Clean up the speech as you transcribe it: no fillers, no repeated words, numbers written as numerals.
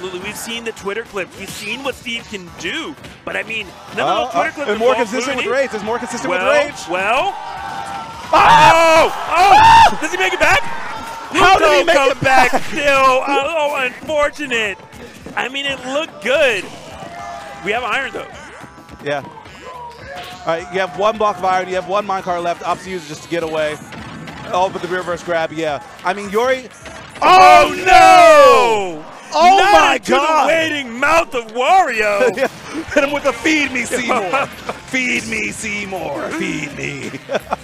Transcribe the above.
absolutely. We've seen the Twitter clip. We've seen what Steve can do. But I mean, none of the Twitter clips are more consistent with Rage. It's more consistent with Rage. Well. Oh! Does he make it back? How did he make it back? Still. Oh, unfortunate. I mean, it looked good. We have iron, though. Yeah. All right, you have one block of iron. You have one minecart left. Up to you just to get away. Oh, but the reverse grab, yeah. I mean, Yuri. Oh, no! Oh, Not my God. The waiting mouth of Wario. Hit him with the feed me, Seymour. Feed me, Seymour. Feed me.